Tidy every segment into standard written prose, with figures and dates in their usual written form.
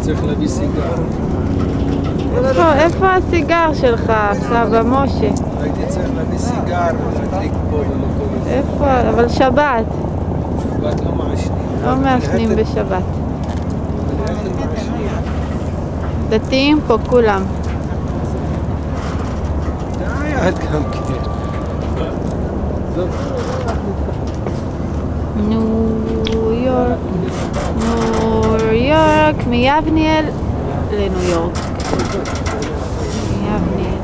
צריך להביא סיגר. איפה הסיגר שלך, סבא משה? הייתי צריך להביא סיגר ולהדליק פה במקום הזה. איפה? אבל שבת. שבת לא מעשנים. לא מעשנים בשבת. בלהטן מעשנים. דתיים פה כולם. די, את גם כן. ניו יורק, ניו יורק, מיבניאל לניו יורק. מיבניאל.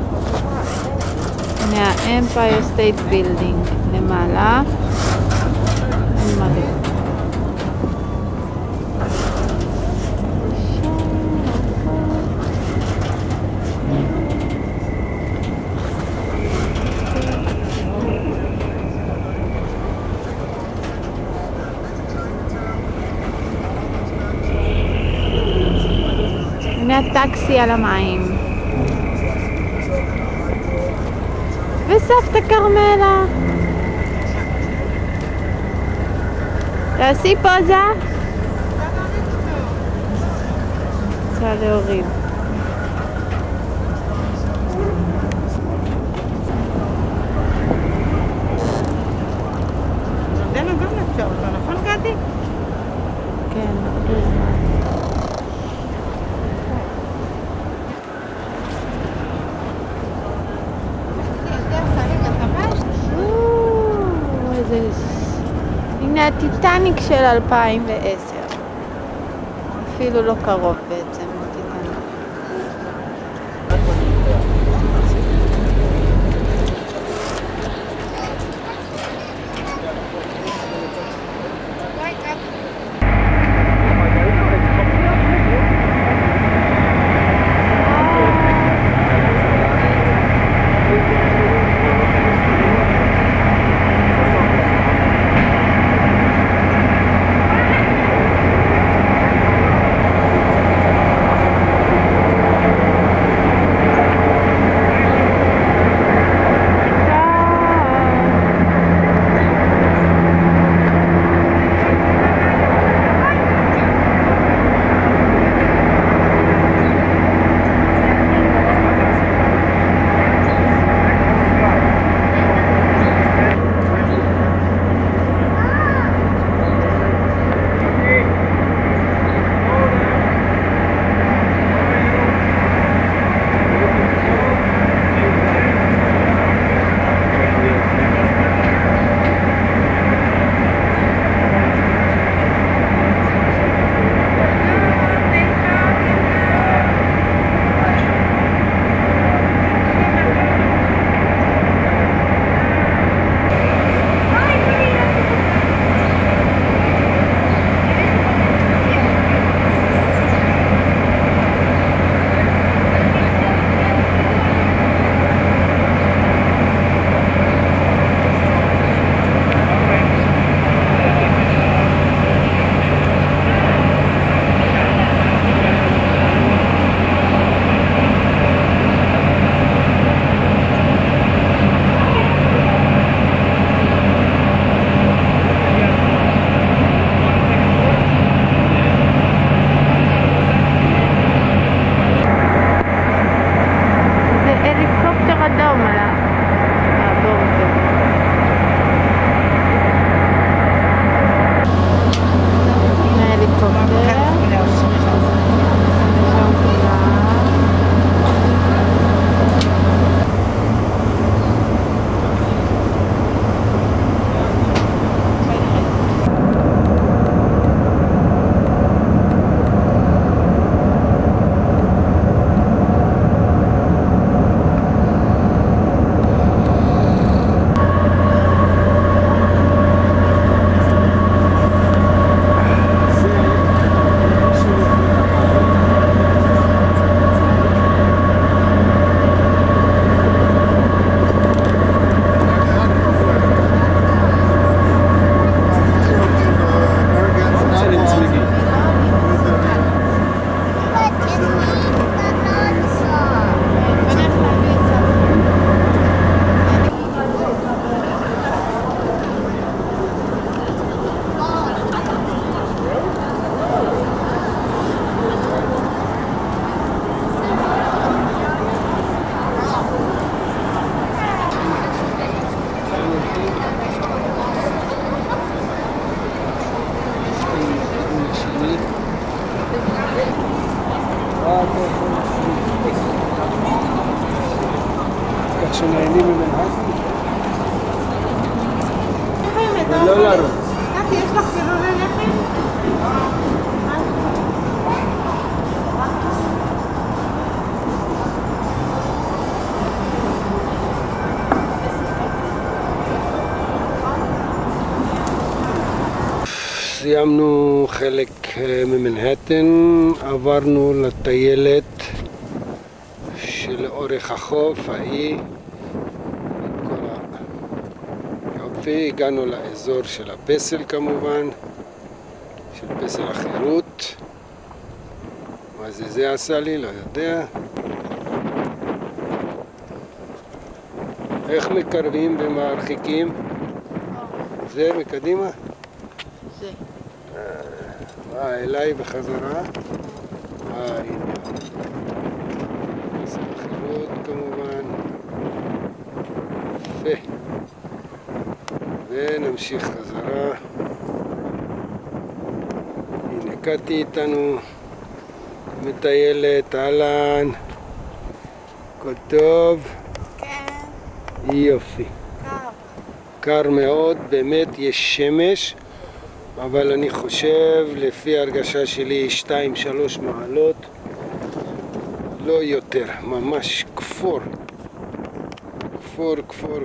הנה האמפייר סטייט בילדינג למעלה. אין מלא. הנה הטקסי על המים. וסבתא קרמלה. תעשי פוזה. רוצה להוריד. ירדנה גם נפשר אותו, נכון גדי? כן, הרבה זמן. הנה הטיטניק של 2010. אפילו לא קרוב בעצם לטיטניק. אתה יכול להפריד. כך שנהנים ממנהטן. ולא לרוץ. נתי, יש לך פירורי לחם? סיימנו חלק ממנהטן, עברנו לטיילת שלאורך החוף, האי, יופי, הגענו לאזור של הפסל כמובן, של פסל החירות. מה זה עשה לי? לא יודע. איך מקרבים ומרחיקים? זה מקדימה? זה. אליי בחזרה. הנה. פסל החירות כמובן. יפה. ונמשיך חזרה. הנה קטי איתנו. מטיילת, אהלן. הכל טוב? כן. יופי. קר מאוד, באמת יש שמש, אבל אני חושב, לפי ההרגשה שלי, 2-3 מעלות, לא יותר, ממש כפור. כפור.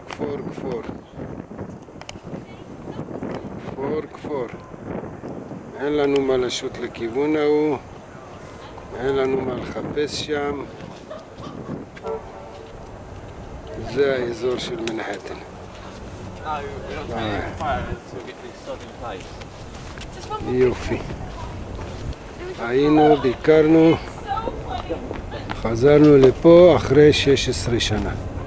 אין לנו מה לשוט לכיוון ההוא, אין לנו מה לחפש שם. זה האזור של מנהטן. יופי. היינו, ביקרנו, חזרנו לפה אחרי 16 שנה.